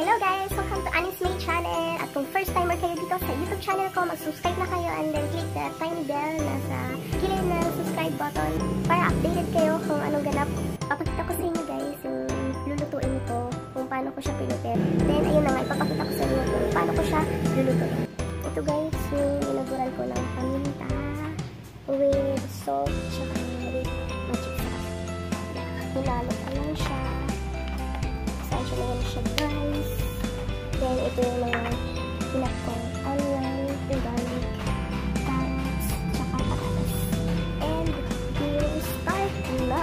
Hello guys! Welcome to Annie's May Channel! At kung first timer kayo dito sa YouTube channel ko, mag-subscribe na kayo and then click the tiny bell na sa gilid ng subscribe button para updated kayo kung anong ganap. Papakita ko sa inyo guys yung lulutuin ko, kung paano ko siya pinutin. Then ayun na nga, ipapakita ko sa inyo kung paano ko siya lulutuin. Ito guys, yung inuguran ko ng paminta with salt tsaka with magic sarap. Hinalo ko lang siya. Sansyo na siya guys. Then ito yung mga pinap ko. Onion, garlic, carrots, tsaka patatas. And we'll start na.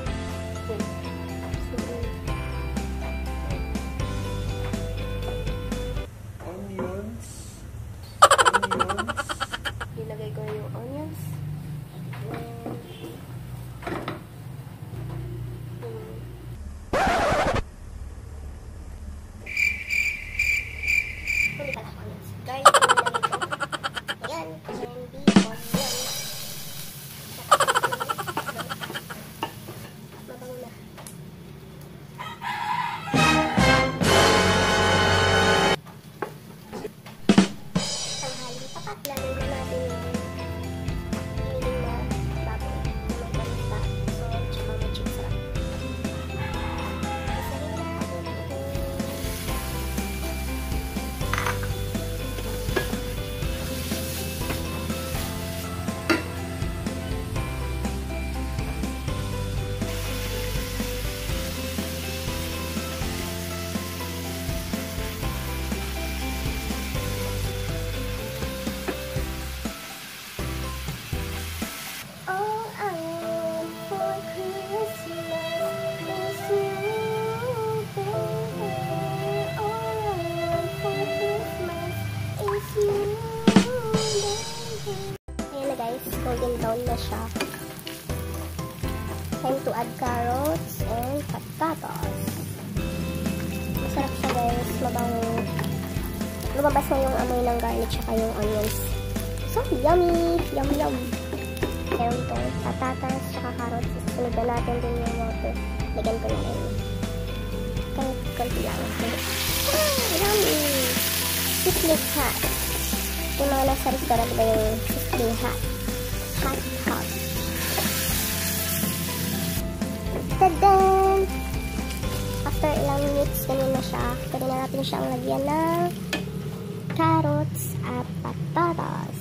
Onions. Ilagay ko yung onions. Golden brown na siya. Time to add carrots and patatas. Masarap siya guys. Mabango. Lumabas na yung amoy ng garlic tsaka yung onions. So, yummy! Yum yum! Meron itong patatas tsaka carrots. Sunod na natin din yung water. Lagyan ko na rin. Kahit konti lang. Yummy! Sizzling hot. Yung mga nasa restaurant ba yung sizzling hot? Hot. Tadaan! After ilang minutes, ganyan na siya. Pwede na natin siyang lagyan ng carrots at patatas.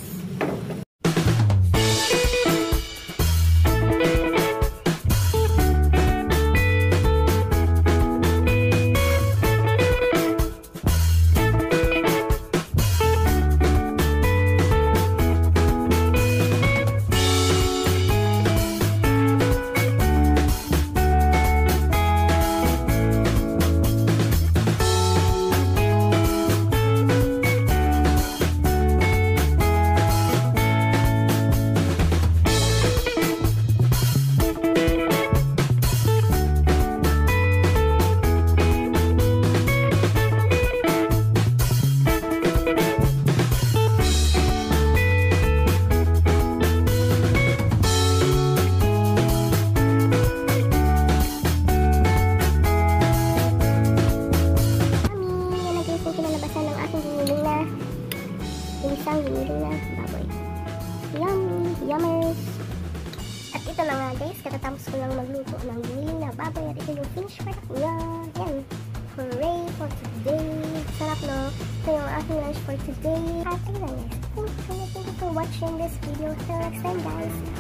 Giniling na baboy. Yummy! Yummers! At ito na nga guys, katatapos ko lang magluto ng giniling na baboy at ito yung finished product niya. Yan! Hooray for today! Sarap no? Ito yung aking lunch for today. At ayun lang guys. Thank you for watching this video. Till next time guys!